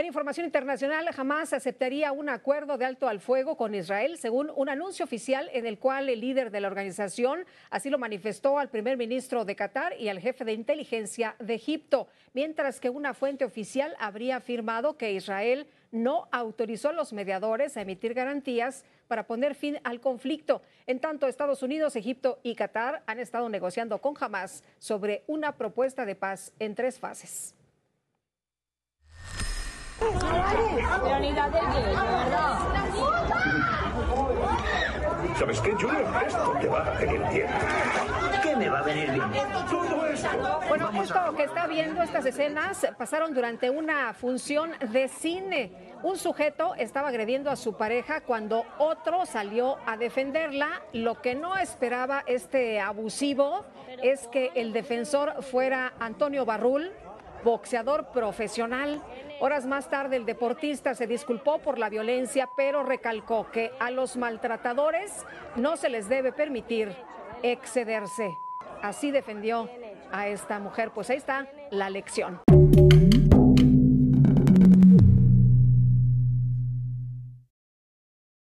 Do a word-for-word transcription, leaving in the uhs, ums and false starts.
En información internacional, Hamás aceptaría un acuerdo de alto al fuego con Israel, según un anuncio oficial en el cual el líder de la organización así lo manifestó al primer ministro de Qatar y al jefe de inteligencia de Egipto, mientras que una fuente oficial habría afirmado que Israel no autorizó a los mediadores a emitir garantías para poner fin al conflicto. En tanto, Estados Unidos, Egipto y Qatar han estado negociando con Hamás sobre una propuesta de paz en tres fases. Pero ni la del bien, ¿verdad? ¿Sabes qué, Julio? Esto te va a venir bien. ¿Qué me va a venir bien? Todo esto. Bueno, esto que está viendo, estas escenas pasaron durante una función de cine. Un sujeto estaba agrediendo a su pareja cuando otro salió a defenderla. Lo que no esperaba este abusivo es que el defensor fuera Antonio Barrul, boxeador profesional. Horas más tarde, el deportista se disculpó por la violencia, pero recalcó que a los maltratadores no se les debe permitir excederse. Así defendió a esta mujer. Pues ahí está la lección.